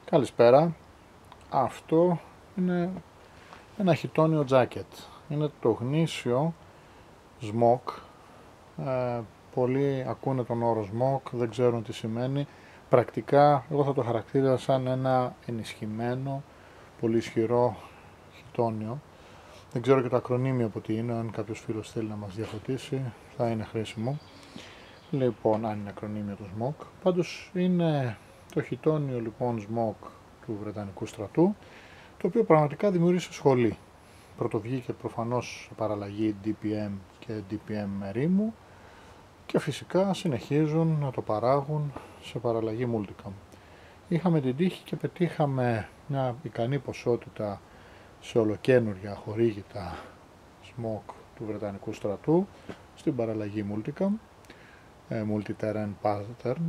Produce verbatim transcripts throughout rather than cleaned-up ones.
Καλησπέρα. Αυτό είναι ένα χιτόνιο jacket. Είναι το γνήσιο smock. Ε, πολλοί ακούνε τον όρο smock, δεν ξέρουν τι σημαίνει. Πρακτικά, εγώ θα το χαρακτήριζα σαν ένα ενισχυμένο, πολύ ισχυρό χιτόνιο. Δεν ξέρω και το ακρονίμιο από τι είναι, αν κάποιος φίλος θέλει να μας διαφωτίσει, θα είναι χρήσιμο. Λοιπόν, αν είναι ακρονίμιο το smock. Πάντως είναι το χιτόνιο λοιπόν smock του Βρετανικού στρατού, το οποίο πραγματικά δημιούργησε σχολή. Πρωτοβγήκε προφανώς σε παραλλαγή ντι πι εμ και ντι πι εμ ερήμου και φυσικά συνεχίζουν να το παράγουν σε παραλλαγή Multicam. Είχαμε την τύχη και πετύχαμε μια ικανή ποσότητα σε ολοκαίνουργια χορήγητα smock του Βρετανικού στρατού στην παραλλαγή Multicam, Multi-Terrain Pattern,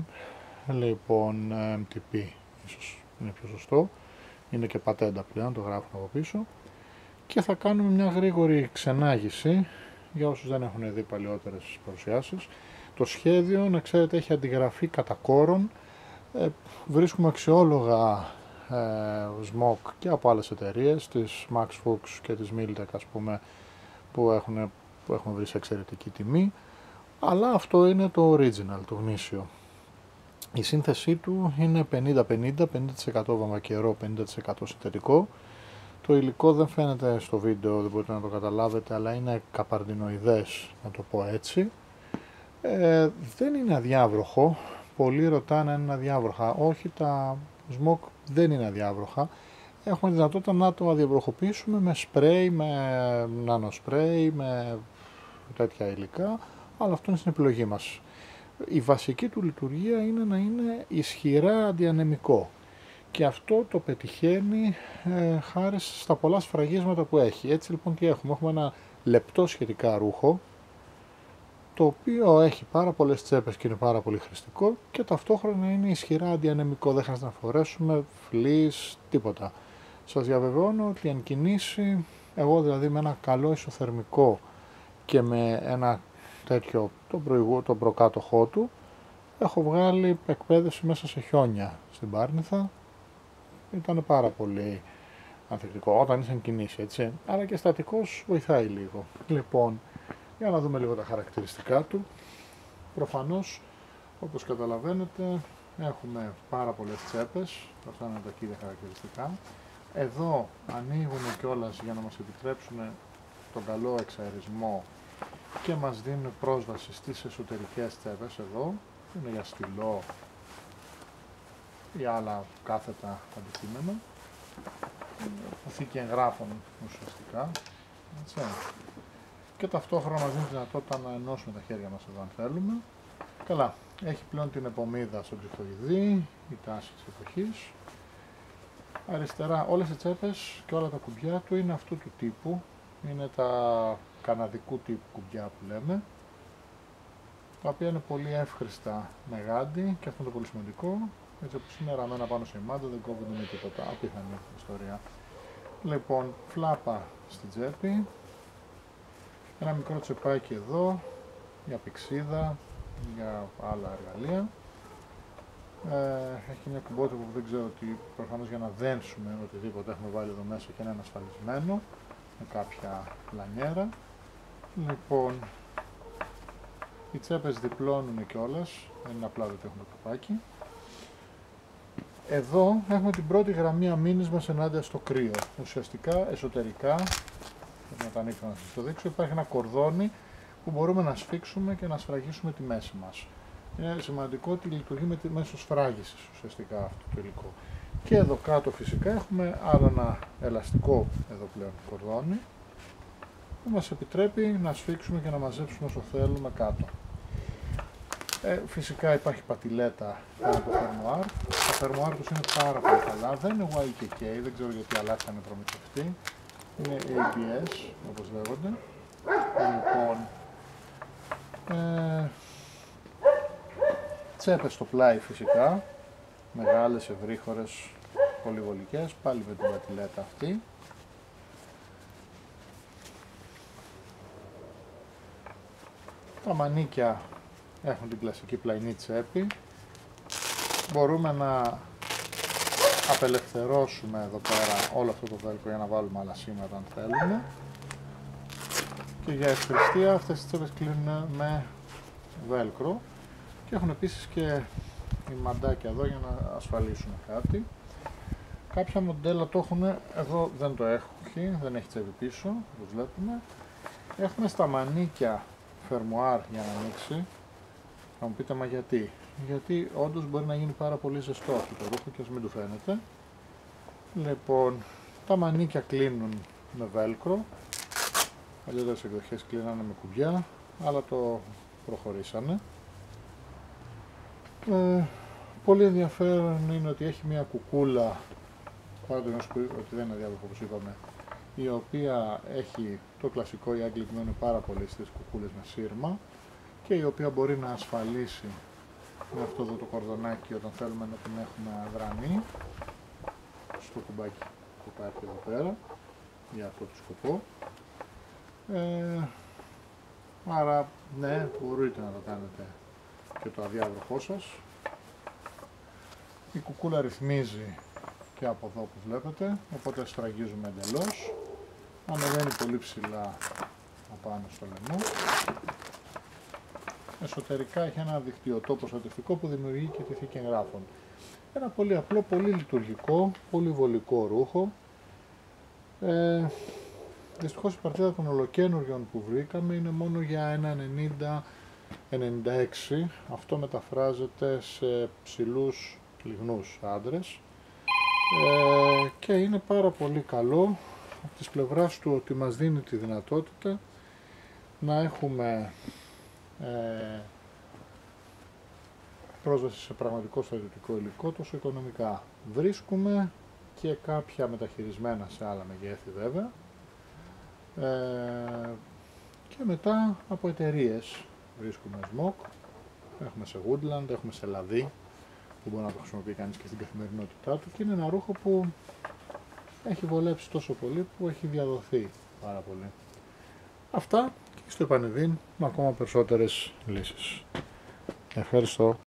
λοιπόν εμ τι πι ίσως είναι πιο σωστό, είναι και πατέντα πλέον, το γράφουν από πίσω, και θα κάνουμε μια γρήγορη ξενάγηση για όσους δεν έχουν δει παλιότερες παρουσιάσεις. Το σχέδιο, να ξέρετε, έχει αντιγραφεί κατά κόρον. Ε, βρίσκουμε αξιόλογα ε, smock και από άλλες εταιρείες, της Max Fuchs και της Miltec, ας πούμε, που έχουν, που έχουν βρει σε εξαιρετική τιμή, αλλά αυτό είναι το original, το γνήσιο. Η σύνθεσή του είναι πενήντα πενήντα, πενήντα τοις εκατό βαμβακερό, πενήντα τοις εκατό συνθετικό. Το υλικό δεν φαίνεται στο βίντεο, δεν μπορείτε να το καταλάβετε, αλλά είναι καπαρντινοειδές, να το πω έτσι. Ε, δεν είναι αδιάβροχο. Πολλοί ρωτάνε αν είναι αδιάβροχα. Όχι, τα smock δεν είναι αδιάβροχα. Έχουμε δυνατότητα να το αδιαβροχοποιήσουμε με σπρέι, με νανοspray, με τέτοια υλικά, αλλά αυτό είναι στην επιλογή μας. Η βασική του λειτουργία είναι να είναι ισχυρά αντιανεμικό. Και αυτό το πετυχαίνει ε, χάρη στα πολλά σφραγίσματα που έχει. Έτσι λοιπόν τι έχουμε, έχουμε ένα λεπτό σχετικά ρούχο, το οποίο έχει πάρα πολλές τσέπες και είναι πάρα πολύ χρηστικό και ταυτόχρονα είναι ισχυρά αντιανεμικό, δεν χρειάζεται να φορέσουμε φλις, τίποτα. Σας διαβεβαιώνω ότι αν κινήσει, εγώ δηλαδή με ένα καλό ισοθερμικό και με ένα τέτοιο, τον, προηγού, τον προκάτοχό του, έχω βγάλει εκπαίδευση μέσα σε χιόνια στην Πάρνηθα. Ήταν πάρα πολύ ανθεκτικό όταν ήσαν κινήσει, έτσι, αλλά και στατικός βοηθάει λίγο. Λοιπόν, για να δούμε λίγο τα χαρακτηριστικά του. Προφανώς, όπως καταλαβαίνετε, έχουμε πάρα πολλές τσέπες, αυτά είναι τα κύρια χαρακτηριστικά. Εδώ ανοίγουν κιόλας για να μας επιτρέψουν τον καλό εξαερισμό και μας δίνουν πρόσβαση στις εσωτερικές τσέπες εδώ, είναι για στυλό ή άλλα κάθετα αντικείμενα, αποθήκη εγγράφων ουσιαστικά, έτσι. Και ταυτόχρονα μας δίνει τη δυνατότητα να ενώσουμε τα χέρια μας εδώ αν θέλουμε. Καλά, έχει πλέον την επομίδα στον ψυχοειδή, η τάση της εποχής. Αριστερά όλες οι τσέπες και όλα τα κουμπιά του είναι αυτού του τύπου, είναι τα καναδικού τύπου κουμπιά που λέμε, τα οποία είναι πολύ εύχριστα με γάντι και αυτό είναι το πολύ σημαντικό. Έτσι όπως είναι ραμμένα πάνω σε μάντα, δεν κόβονται με τίποτα, απίθανη ιστορία. Λοιπόν, φλάπα στην τσέπη, ένα μικρό τσεπάκι εδώ, για πηξίδα, για άλλα εργαλεία. Ε, έχει μια κουμπότητα που δεν ξέρω ότι προφανώς για να δένσουμε οτιδήποτε έχουμε βάλει εδώ μέσα και να είναι ασφαλισμένο, με κάποια λανιέρα. Λοιπόν, οι τσέπες διπλώνουν κιόλας, δεν είναι απλά ότι έχουν το καπάκι. Εδώ έχουμε την πρώτη γραμμή αμήνης μας ενάντια στο κρύο. Ουσιαστικά εσωτερικά, να τα ανοίξω να σας το δείξω, υπάρχει ένα κορδόνι που μπορούμε να σφίξουμε και να σφραγίσουμε τη μέση μας. Είναι σημαντικό ότι λειτουργεί με τη, μέσω σφράγισης ουσιαστικά αυτό το υλικό. Και εδώ κάτω φυσικά έχουμε άλλο ένα ελαστικό εδώ πλέον κορδόνι που μας επιτρέπει να σφίξουμε και να μαζέψουμε όσο θέλουμε κάτω. Ε, φυσικά υπάρχει πατηλέτα πάνω από το φερμουάρ. Τα φερμουάρ τους είναι πάρα πολύ καλά, δεν είναι γουάι κέι κέι, δεν ξέρω γιατί αλλάξανε προμηθευτή. Είναι έι μπι ες όπως λέγονται. Λοιπόν, ε, τσέπες στο πλάι φυσικά, μεγάλες, ευρύχωρες, πολυβολικές, πάλι με την πατηλέτα αυτή. Τα μανίκια έχουν την κλασική πλαϊνή τσέπη. Μπορούμε να απελευθερώσουμε εδώ πέρα όλο αυτό το βέλκρο για να βάλουμε άλλα σήματα αν θέλουμε. Και για ευκριστία αυτές τις τσέπες κλείνουν με βέλκρο και έχουν επίσης και οι μαντάκια εδώ για να ασφαλίσουν κάτι. Κάποια μοντέλα το έχουν, εδώ δεν το έχει, δεν έχει τσέπη πίσω, όπως βλέπουμε. Έχουμε στα μανίκια φερμουάρ για να ανοίξει. Θα μου πείτε, μα γιατί? Γιατί όντως μπορεί να γίνει πάρα πολύ ζεστό αυτό το ρούχο και ας μην του φαίνεται. Λοιπόν, τα μανίκια κλείνουν με βέλκρο. Παλιότερες εκδοχές κλείνανε με κουμπιά, αλλά το προχωρήσανε. Ε, πολύ ενδιαφέρον είναι ότι έχει μια κουκούλα, παρά το γνωστό ότι δεν είναι διάβροχο όπως είπαμε, η οποία έχει το κλασικό, οι Άγγλοι μένουν πάρα πολύ στις κουκούλες με σύρμα και η οποία μπορεί να ασφαλίσει με αυτό εδώ το κορδονάκι όταν θέλουμε να την έχουμε αδρανή στο κουμπάκι που υπάρχει εδώ πέρα για αυτό το σκοπό. Ε, άρα ναι, μπορείτε να το κάνετε και το αδιάβροχό σας. Η κουκούλα ρυθμίζει και από εδώ που βλέπετε, οπότε σφραγίζουμε εντελώς. Ανεβαίνει πολύ ψηλά απάνω στο λαιμό. Εσωτερικά έχει ένα δικτυωτό προστατευτικό που δημιουργεί και τη θήκη εγγράφων. Ένα πολύ απλό, πολύ λειτουργικό, πολύ βολικό ρούχο. Ε, δυστυχώς η παρτίδα των ολοκένουργιων που βρήκαμε είναι μόνο για ένα ενενήντα ενενήντα έξι. Αυτό μεταφράζεται σε ψηλούς λιγνούς άντρες. Ε, και είναι πάρα πολύ καλό από της πλευράς του ότι μας δίνει τη δυνατότητα να έχουμε ε, πρόσβαση σε πραγματικό στρατιωτικό υλικό τόσο οικονομικά. Βρίσκουμε και κάποια μεταχειρισμένα σε άλλα μεγέθη βέβαια ε, και μετά από εταιρείες βρίσκουμε σμοκ, έχουμε σε Woodland, έχουμε σε Λαδί που μπορεί να το χρησιμοποιεί κανείς και στην καθημερινότητά του και είναι ένα ρούχο που έχει βολέψει τόσο πολύ που έχει διαδοθεί πάρα πολύ. Αυτά και στο επανειδήν με ακόμα περισσότερες λύσεις. Ευχαριστώ.